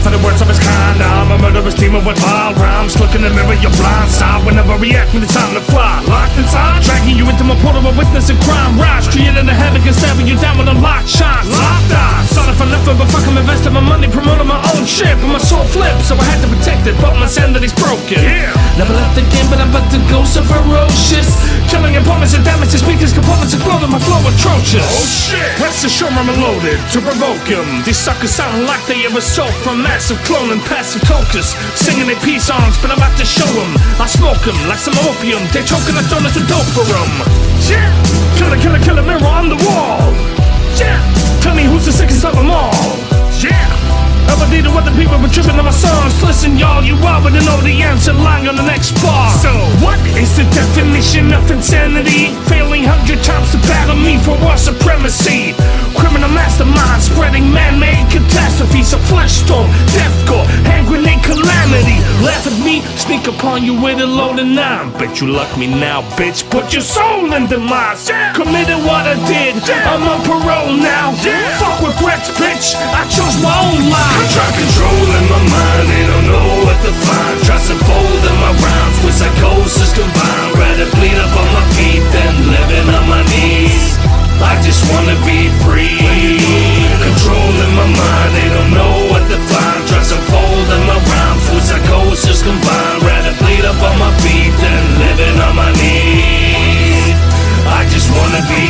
for the words of his kind. I'm a murderous demon with wild rhymes. Look in the mirror, your blind side will never react when it's time to fly. Locked inside, dragging you into my portal of witness and crime. Rise, creating a havoc and stabbing you down with a lock shine. Locked eyes, sorry for nothing but fucking investing my money, promoting my own shit. But my soul flipped, so I had to protect it, but my sanity's broken. Yeah. Never left the game, but I'm about to go so ferocious. Killing opponents and damaging speakers, components exploding, my flow atrocious. Oh shit! Rest assured I'm loaded to provoke them. These suckers sound like they ever sold from massive cloning, passive tokers. Singing their peace songs, but I'm about to show them. I smoke them like some opium. They're choking us on us with dope for them. Yeah! Killer, killer, killer, mirror on the wall. Yeah! Tell me who's the sickest of them all. Yeah! Ever needed other people were tripping on my songs. Listen y'all, you already know the answer lying on the next bar. So, what is the definition of insanity? Failing 100 times to battle me for our supremacy. Criminal mastermind spreading man-made catastrophes. A flesh storm, death gore, hand grenade calamity. Laugh at me, sneak upon you with a loaded 9. Bet you luck me now, bitch, put your soul in demise. Yeah. Committed what I did, yeah. I'm on parole now. Yeah. Fuck regrets, bitch, I chose my own life. I try controlling my mind, they don't know what to find. Try to fold in my rhymes with psychosis combined. Rather bleed up on my feet than living on my knees. I just wanna be free. Controlling my mind, they don't know what to find. Try to fold in my rhymes with psychosis combined. Rather bleed up on my feet than living on my knees. I just wanna be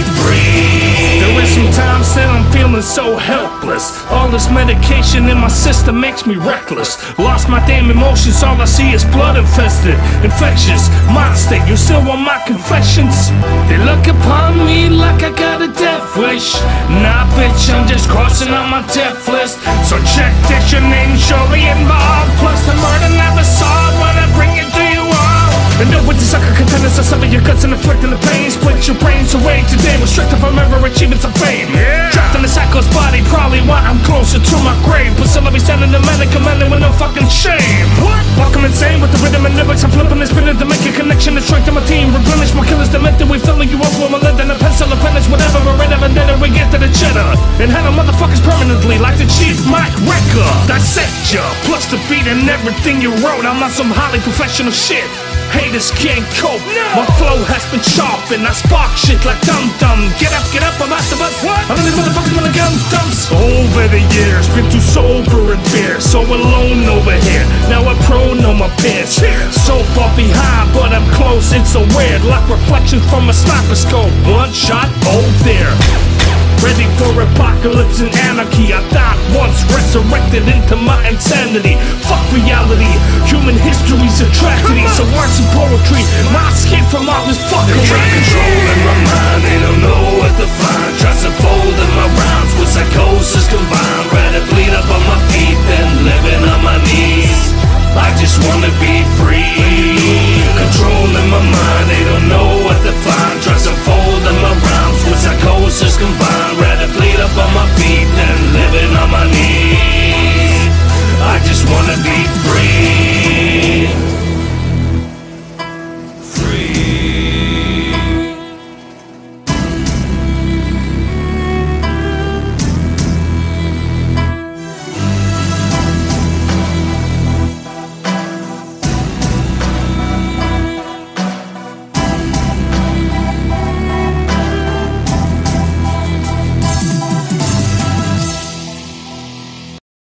free. There is some times that I'm feeling so helpless. All this medication in my system makes me reckless. Lost my damn emotions, all I see is blood infested. Infectious, monster, you still want my confessions? They look upon me like I got a death wish. Nah bitch, I'm just crossing on my death list. So check this, your name surely involved. Plus the murder never solved when I bring it to you all. And know what the sucker contenders are, some of your guts and inflicting the pain. Split your brains away today, restricted from ever achievements of fame. Yeah. Trapped in the psycho's body, probably why I'm closer to my grave. But still I'll be standing the man and commanding with no fucking shame. What? Fuck I'm insane with the rhythm and lyrics. I'm flipping and spinning to make a connection and strengthen my team. Replenish my killers, demented, we filling you up with a lead and a pencil, a penance, whatever. We're red and then we get to the cheddar. And handle motherfuckers permanently like the Chief Mike Wrecker. Dissect ya, plus the beat and everything you wrote. I'm not some highly professional shit. Haters can't cope. No. My flow has been sharpened. I spark shit like dum-dum. Get up, I'm out the bus. What? I'm these motherfuckers when I gun dumps. Over the years, been too sober and fair. So alone over here. Now I prone on my pants. So far behind, but I'm close. It's so weird, like reflections from a sniper scope. One shot, oh there. Ready for apocalypse and anarchy. I died once, resurrected into my insanity. Fuck reality, human history's a tragedy. So words and poetry, my escape from all this fucking try controlling my mind, they don't know what to find. Try to fold in my rhymes with psychosis combined. Rather bleed up on my feet than living on my knees.